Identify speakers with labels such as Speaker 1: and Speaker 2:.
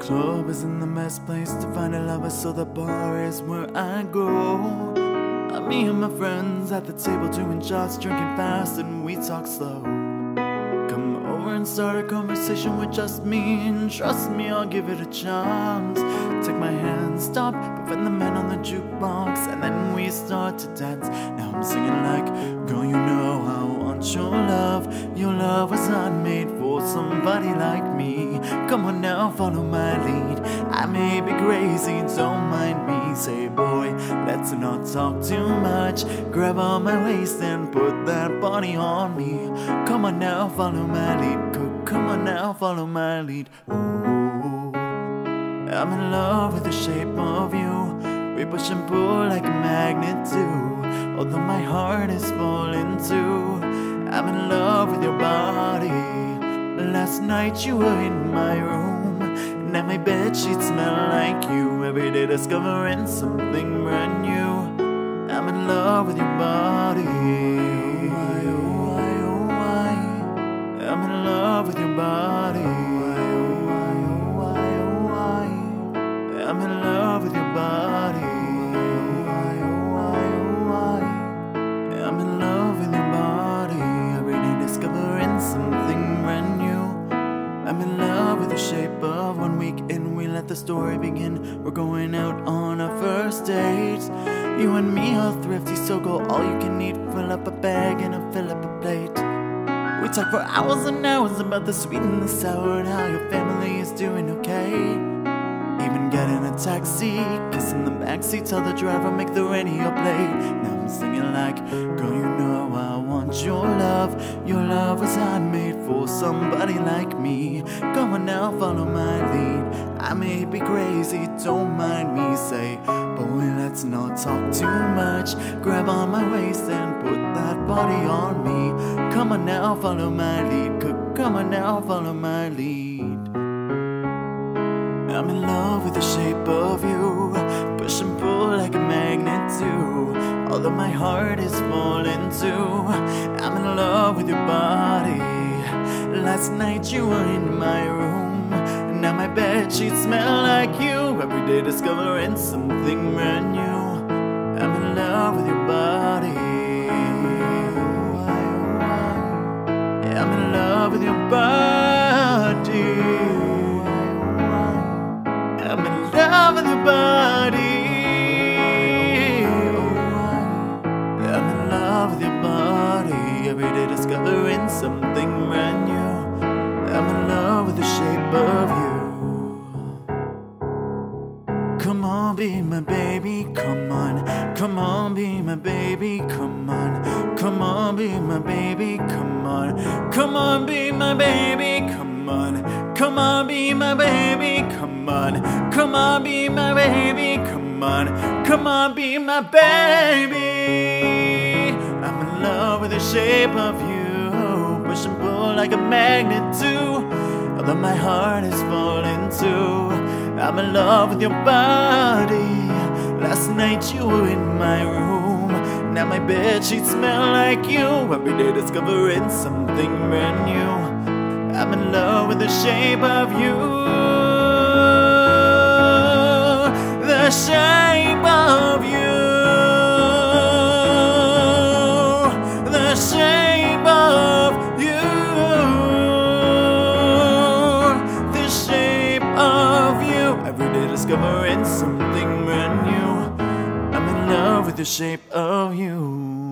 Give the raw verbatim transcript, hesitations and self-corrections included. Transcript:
Speaker 1: club isn't the best place to find a lover, so the bar is where I go. Me and my friends at the table doing shots, drinking fast and we talk slow. Come over and start a conversation with just me, and trust me, I'll give it a chance. Take my hand, stop, prevent the man on the jukebox, and then we start to dance. Now I'm singing like, girl, you know I want your love. Your love was not made for somebody like me. Come on now, follow my lead. I may be crazy, don't mind me. Say, boy, let's not talk too much. Grab on my waist and put that body on me. Come on now, follow my lead. Come on now, follow my lead. Ooh, I'm in love with the shape of you. We push and pull like a magnet do. Although my heart is falling too, I'm in love with your body. Last night you were in my room, and at my bed sheets smell like you. Every day discovering something brand new. I'm in love with your body. I'm in love with your body. I'm in love with your body. I'm in love with your body. Every day discovering something brand new. I'm in love with the shape of one week in. We let the story begin. We're going out on our first date. You and me are thrifty, so go all you can eat. Fill up a bag and I'll fill up a plate. We talk for hours and hours about the sweet and the sour, and how your family is doing okay. Even get in a taxi, kiss in the backseat, tell the driver make the radio play. Now I'm singing like, girl, you know I want your love. Your love was handmade for somebody like me. Come on now, follow my lead. I may be crazy, don't mind me. Say, boy, let's not talk too much. Grab on my waist and put that body on me. Come on now, follow my lead. Come on now, follow my lead. I'm in love with the shape of you. Push and pull like a magnet do. Although my heart is falling too, I'm in love with your body. Last night you were in my room, and now my bed sheets smell like you. Every day discovering something brand new. I'm in love with your body. I'm in love with your body. I'm in love with your body. I'm in love with your body. Every day discovering something brand new. I'm in love with the shape of you. Come on, be my baby, come on. Come on, be my baby, come on. Come on, be my baby, come on. Come on, be my baby, come on. Come on, be my baby, come on. Come on, be my baby, come on. Come on, be my baby. I'm in love with the shape of you. Push and pull like a magnet do. Although my heart is falling too, I'm in love with your body. Last night you were in my room, now my bed sheets smell like you. Every day discovering something brand new. I'm in love with the shape of you. The shape of you. The shape of you. The shape of you. Every day discovering something brand new. I'm in love with the shape of you.